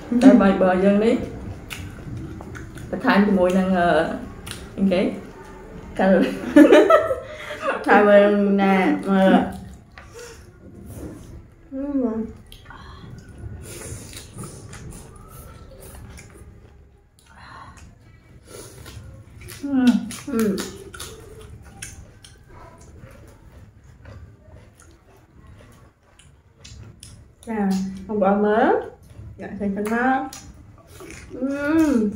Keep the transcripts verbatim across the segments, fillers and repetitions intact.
Đây bài bờ dân đi. Phải thay cho mùi năng những cái cà thay bên nè mà ừ. Ừ. À, không bỏ mớ dạ thì thật ngon. Uhm.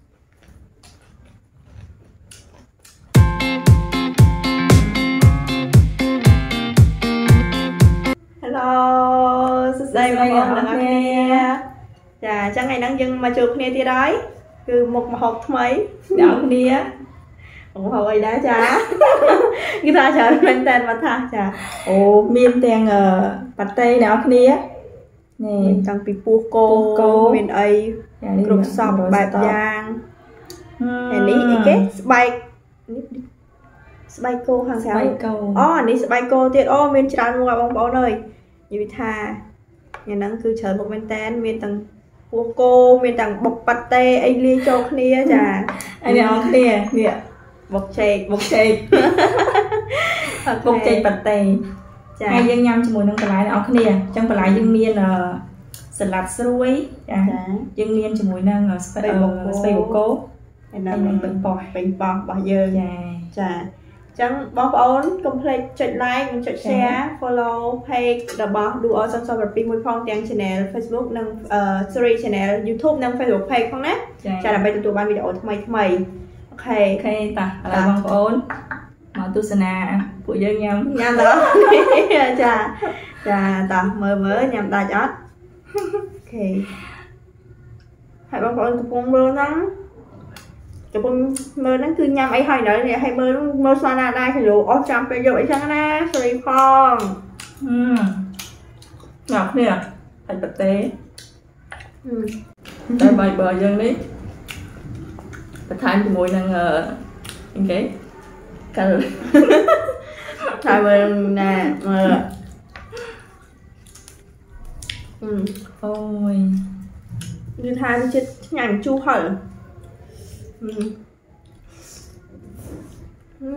Hello, đây mọi người nè. Chà, chắc ngày đang dừng mà chụp nè tia đấy. Cứ một mà hộp mấy Đảo nè. Ủa hộp ấy đã chà. Cái ta chờ lên tên mà tha chà. Ồ, miên tiền ở bát tây đảo nè. Nè, tăng pi pu cô, miền ấy, cục sọc bạc giang. Này ní cái spike, spike cô hàng tháng. Ô, ní spike cô tiệt ô miền tràn mua bông bó nơi. Như bị tha, nhà nắng cứ chờ một bên tên miền tăng pu cô, miền tăng bọc bát tây, anh lia cho kia chà. Anh đảo nè, nè, bọc chè, bọc chè, bọc chè bát tây. Hai dân nhâm cho mùi nâng bà lại đảo nè, trong bà lại dân miên là salad sruối, dân miên cho mùi nâng spay bột cố. Mình bình bò, bình bò, bỏ dơ. Chà. Chẳng bó ổn, complete chụp like, mình chụp share, follow, page, đọc bó, đu ở xong xong và pin mùi phong trang channel, Facebook, nâng, uh, sorry, channel, YouTube, nâng Facebook page không nè. Chà là bây giờ tụi bạn video thầm mày thầm mày. Ok. Ok, ta, là bó ổn. Mà tu sân à, phụ dân nhâm. Nhâm đó. Chà, chà, ta, mơ mơ, nhâm ta chót. Ok. Hãy bó ổn tụi con mơ nắng. Cái bông mơ nó cứ nhằm ấy hay nữa này hay mơ nó mơ xoa na đây thì lụa ô trăm bây giờ ấy chăng na sorry phong ừ ngọt nè thành bạch tế ừ đây bài bờ dân đi phải thay cho mùi năng những cái cà thay bên nè mà ừ ôi như thay đi chết nhàng chu hở. Ừ. Ừ.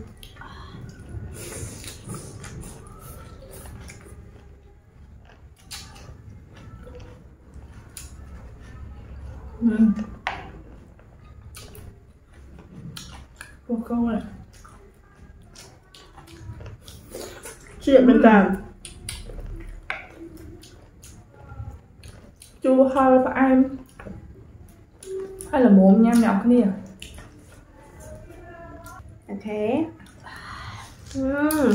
Ừ. Cô câu này chuyện bên cạnh chua hơi và ăn hay là muốn nhâm nhọc cái nè. Ok. Mm.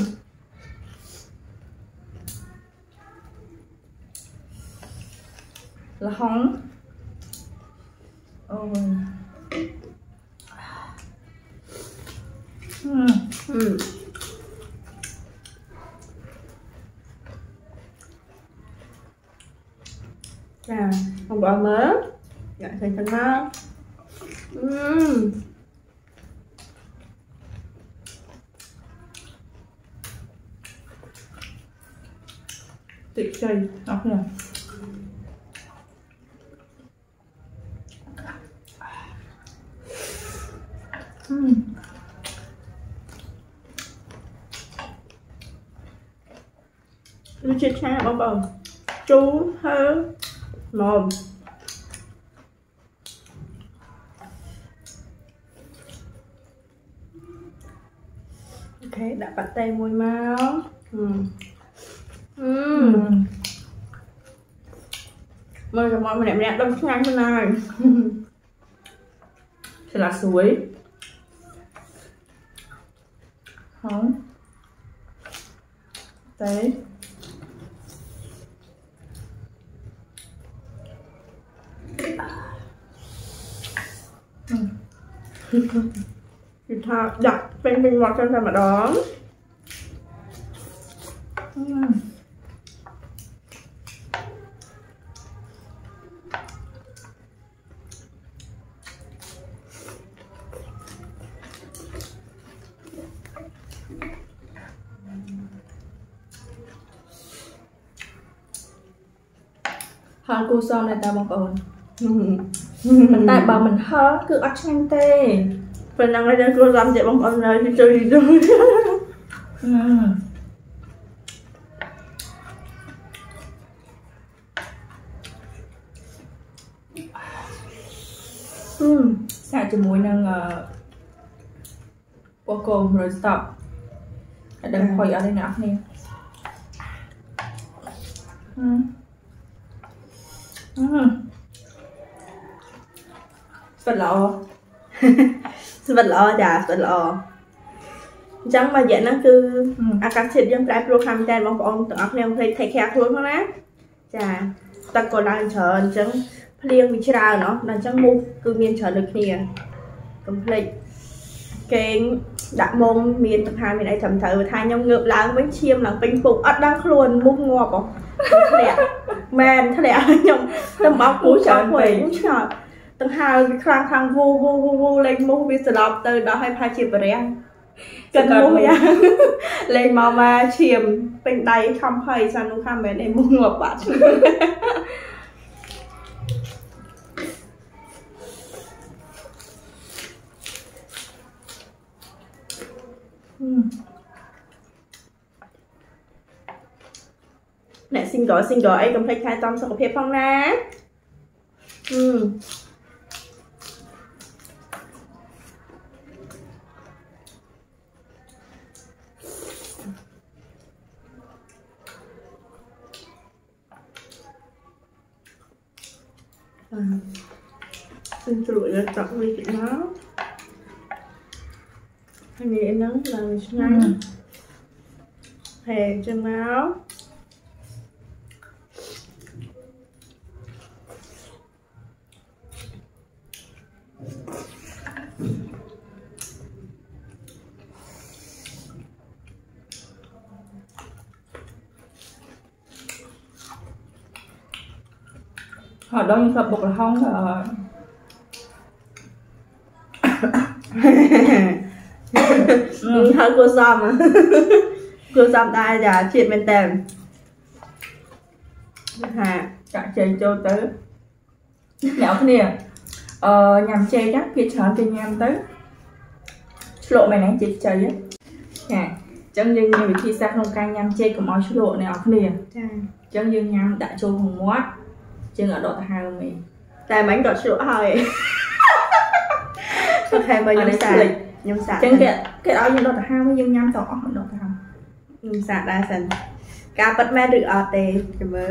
Là hóng. Ôi. Mm. Mm. À, không bỏ mớ. Dạ, thì thật ngon. Uhm. Tuyệt vời, ngọt nhỉ. Uhm. Nó chết chán bông bông. Chú hơ mồm. Ok, đã bắt tay mùi máu. Ừ. Ừ. Mời cho mọi người đẹp đẹp đông nhanh thế này. Sẽ là suối. Hóng. Đấy. Thì thà đặt bên bên ngọt cho mà đón. Uhm. Hòn cô son này ta bông bồn mình tại bảo mình hớ cứ ớt chanh tê phần năng lên cô làm chạy bông bồn rồi thì chơi gì rồi xài cho muối nâng bò cồn rồi stop đừng khỏi ở đây nữa nè vật lọ vật lọ chả vật lọ chẳng mà vậy nó cứ à các thịt dân trái program trên bóng bóng tự áp nêu thấy thấy khẽ luôn đó chả ta còn đang chờ chẳng liên với ra nó là chẳng mua cứ miên chờ được nè complete cái đặt mông miên tập hai miền này thầm thở thay nhau ngược láng bánh chiêm là bánh phục ớt đang luôn múc ngọt không đẹp men thế đẹp nhung tầm bóc cú chờ quỷ cũng chờ tầng hai cái khang khang vu vu vu vu lên mua vi sờ lọp từ đó hay pha chiêm bờ đen cần mua ya lên màu mà chiêm bên đây không hay sao nó không bên này mua ngọt bạn nè xin gọi xin gọi em cũng thấy khai tâm sau phép phong ná ừ. À. Xin rủi là trọng vì chuyện đó hay nghĩ em nắng là ngay ừ. Hè chân áo họ đó những cặp bột là không rồi ừ, hơi cô xăm mà cô xăm tay là chuyện bên tèm hà cả chơi cho tới nhỏ cái nè ờ, nhằm chơi chắc kia chọn cho nhằm tới lộ mày nãy chị chơi á nè chân dương như khi xa không canh nhằm chơi của mọi lộ này ở cái nè chân dương nhằm đã cho hồng mót chân ở độ hai của mình tại bánh đọt sữa hơi ok mà nhầm xả nhầm xả chân cái cái đó như độ hai mới dương nhằm tỏ độ hai nhầm xả đa sần cá bắt mẹ được ở tê cái mớ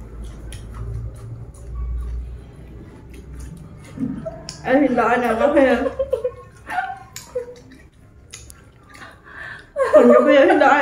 em thì nói nào có phải không còn có bây giờ thì nói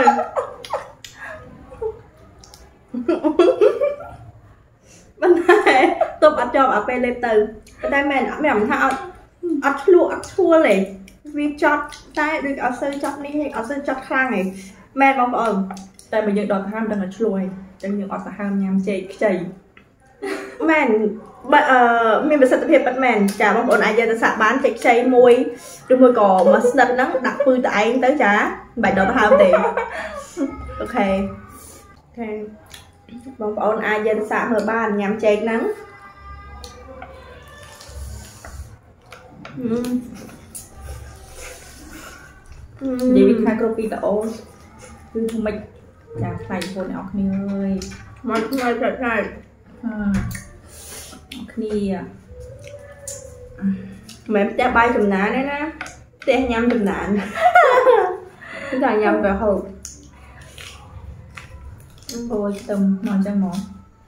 bên này tôi bắt cho ở bên lên từ bên đây mẹ nó mẹ làm thao ắt lụa ắt thua này vì chót tay được ở sơ chót đi hay ở sơ chót khang này mẹ bóng ẩm tại bây giờ đọt ham đang là chui chẳng những ở xã ham nhằm chạy chạy mẹ mình phải tập hiệp bắt mẹn chả bóng ổn ai giờ xã bán chạy chạy môi đừng môi cỏ mà snap nó đặt pư tại anh tới chả bài đọt ham thì ok ok bóng ổn ai dân xã hồi bàn nhằm chạy nắng vậy biết khai copy tổคือทำไมจากใส่คนออกนี่เลยมันทำไมใส่ใส่ออกนี่อ่ะ mẹ cha bay chùm nã đấy nè cha nhâm chùm nã chúng ta nhâm cả hộp ôi tầm mòn chân món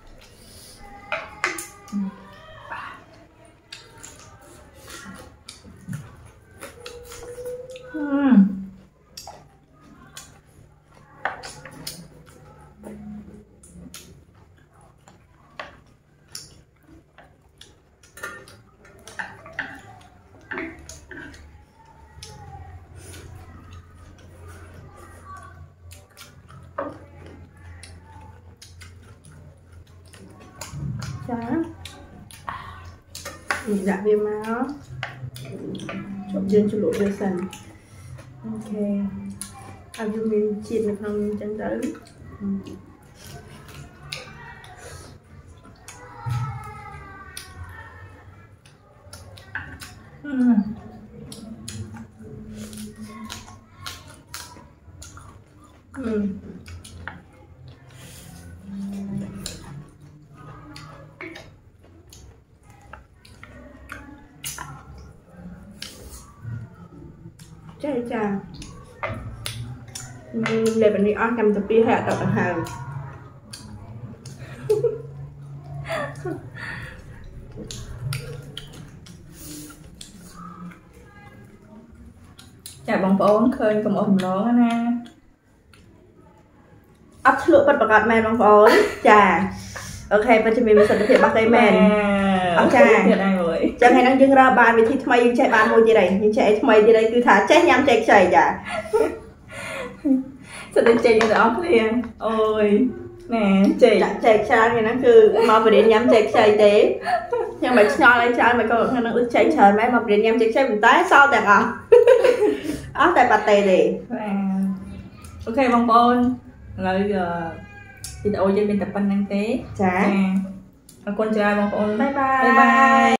mình dạ viêm máu chọc chân cho lỗ đưa sần ok albumin chìm được không chân tới Ừ. Chà chà. Để bạn đi ăn cầm tập đi hạ tập hàng. Chà bóng bóng khơi cầm ổn nó nè. Ấp lụa bật bật mẹ bóng bóng. Chà. Ok, bây giờ mình sẽ thực hiện bắt cái mền. Ok. Chẳng hay năng dưng ra bàn vì thì thay chạy bàn ngồi gì đây. Nhưng chạy thay gì đây cứ thả chết nhằm chạy chạy chà. Sao đến chạy như đó liền. Ôi. Nè, chạy. Chạy chạy thì nó cứ mà vừa đến nhằm chạy chạy thế. Nhưng mà nhỏ lại chạy mà có khả năng ức chạy chạy mấy mà đến nhằm chạy chạy mình tái sao tạc à. Áp tại bạc tề đi. Ok bóng bóng. Rồi video trên bên tập văn năng tế. Chà. Con trai bóng bóng. Bye bye. Bye bye.